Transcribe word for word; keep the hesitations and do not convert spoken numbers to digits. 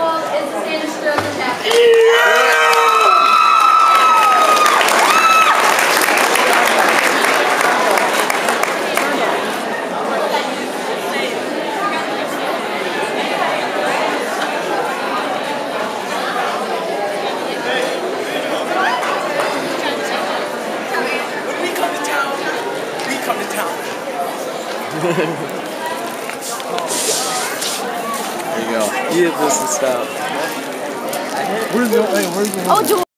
goal is to stand as strong as that. There you go. He hit this and stop. Where's the, hey, where's the Oh,